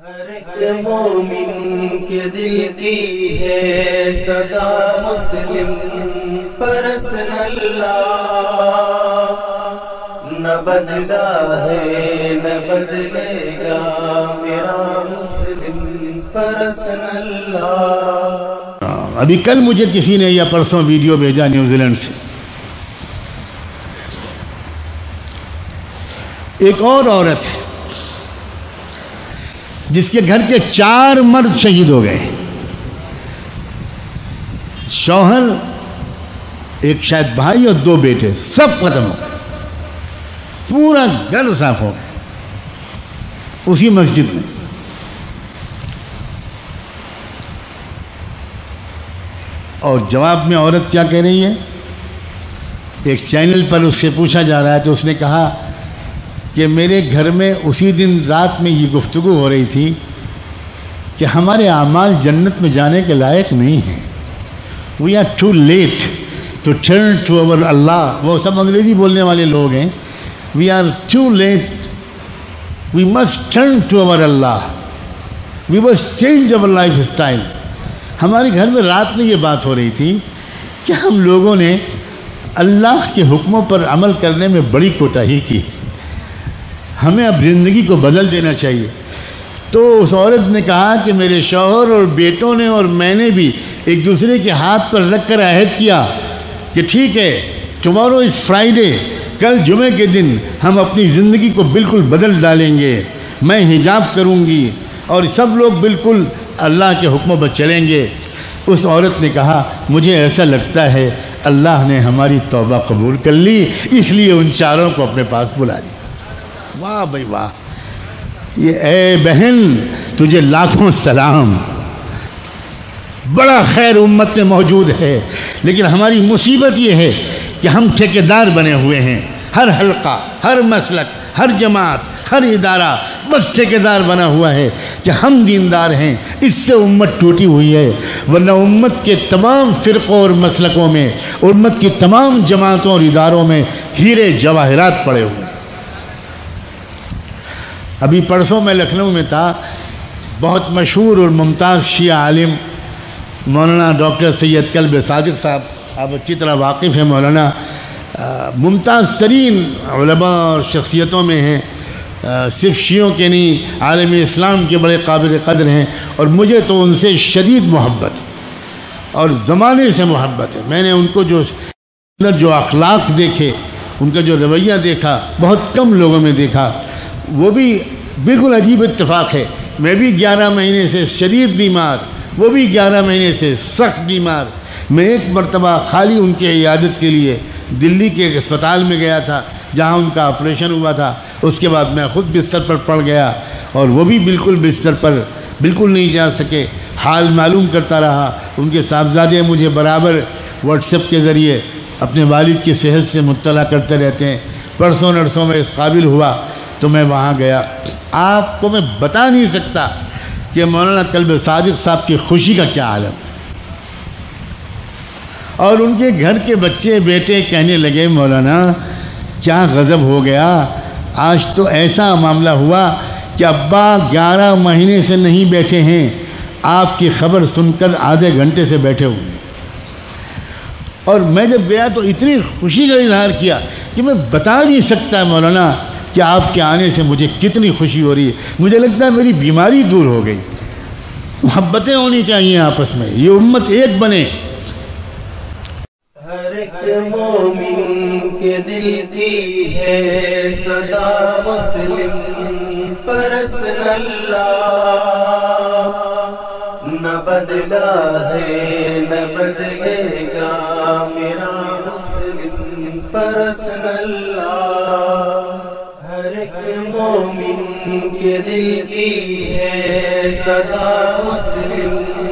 ہر ایک مومن کے دل کی ہے صدا مسلم پرسن اللہ، نہ بدلا ہے نہ بدلے گا میرا مسلم پرسن اللہ۔ ابھی کل مجھے کسی نے یا پرسوں ویڈیو بھیجا نیوزی لینڈ سے، ایک اور عورت ہے جس کے گھر کے 4 مرد شہید ہو گئے، شوہر، ایک شاید بھائی اور 2 بیٹے، سب ختم ہو گئے، پورا گھر صاف ہو گیا اسی مسجد میں۔ اور جواب میں عورت کیا کہہ رہی ہے؟ ایک چینل پر اس سے پوچھا جا رہا ہے تو اس نے کہا کہ میرے گھر میں اسی دن رات میں یہ گفتگو ہو رہی تھی کہ ہمارے اعمال جنت میں جانے کے لائق نہیں ہیں، we are too late to turn to our اللہ۔ وہ سب انگریزی بولنے والے لوگ ہیں۔ We are too late, we must turn to our اللہ، we must change our lifestyle. ہمارے گھر میں رات میں یہ بات ہو رہی تھی کہ ہم لوگوں نے اللہ کے حکموں پر عمل کرنے میں بڑی کوتاہی کی، ہمیں اب زندگی کو بدل دینا چاہیے۔ تو اس عورت نے کہا کہ میرے شوہر اور بیٹوں نے اور میں نے بھی ایک دوسرے کے ہاتھ پر رکھ کر عہد کیا کہ ٹھیک ہے، ٹمارو از فرائیڈے، کل جمعے کے دن ہم اپنی زندگی کو بالکل بدل ڈالیں گے، میں حجاب کروں گی اور سب لوگ بالکل اللہ کے حکموں پر چلیں گے۔ اس عورت نے کہا مجھے ایسا لگتا ہے اللہ نے ہماری توبہ قبول کر لی، اس لیے ان 4 کو اپنے پاس بلا لیا۔ واہ بھائی واہ، یہ اے بہن تجھے لاکھوں سلام، بڑا خیر امت میں موجود ہے، لیکن ہماری مصیبت یہ ہے کہ ہم ٹھیکیدار بنے ہوئے ہیں۔ ہر حلقہ، ہر مسلک، ہر جماعت، ہر ادارہ بس ٹھیکیدار بنا ہوا ہے کہ ہم دیندار ہیں، اس سے امت ٹوٹی ہوئی ہے، ورنہ امت کے تمام فرقوں اور مسلکوں میں، امت کی تمام جماعتوں اور اداروں میں ہیرے جواہرات پڑے ہوئے ہیں۔ ابھی پرسوں میں لکھنؤ میں تھا، بہت مشہور اور ممتاز شیعہ عالم مولانا ڈاکٹر سید کلب صادق صاحب، آپ اچھی طرح واقف ہیں، مولانا ممتاز ترین علماء اور شخصیتوں میں ہیں، صرف شیعوں کے نہیں عالم اسلام کے بڑے قابل قدر ہیں، اور مجھے تو ان سے شدید محبت اور زمانے سے محبت ہے۔ میں نے ان کو جو اخلاق دیکھے، ان کا جو رویہ دیکھا، بہت کم لوگوں میں دیکھا۔ وہ بھی بالکل عجیب اتفاق ہے، میں بھی 11 مہینے سے شدید بیمار، وہ بھی 11 مہینے سے سخت بیمار۔ میں ایک مرتبہ خالی ان کے عیادت کے لیے دلی کے ایک اسپتال میں گیا تھا جہاں ان کا آپریشن ہوا تھا، اس کے بعد میں خود بستر پر پڑ گیا اور وہ بھی بالکل بستر پر بالکل نہیں جا سکے۔ حال معلوم کرتا رہا، ان کے صاحبزادے مجھے برابر واٹس ایپ کے ذریعے اپنے والد کی صحت سے مطلع کرتے رہتے ہیں۔ پرسوں نرسوں میں اس قابل ہوا تو میں وہاں گیا۔ آپ کو میں بتا نہیں سکتا کہ مولانا کلب صادق صاحب کی خوشی کا کیا عالم تھا، اور ان کے گھر کے بچے بیٹے کہنے لگے مولانا کیا غضب ہو گیا، آج تو ایسا معاملہ ہوا کہ ابا 11 مہینے سے نہیں بیٹھے ہیں، آپ کی خبر سن کر آدھے گھنٹے سے بیٹھے ہوئے۔ اور میں جب گیا تو اتنی خوشی کا اظہار کیا کہ میں بتا نہیں سکتا مولانا کہ آپ کے آنے سے مجھے کتنی خوشی ہو رہی ہے۔ مجھے لگتا ہے میری بیماری دور ہو گئی۔ محبتیں ہونی چاہیے آپس میں، یہ امت ایک بنے۔ ہر ایک مومن کے دل کی ہے صدا مسلم پرسن اللہ، نہ بدلا ہے نہ بدلے گا میرا مسلم پرسن اللہ۔ ہر ایک مومن کے دل کی ہے صدا مسلم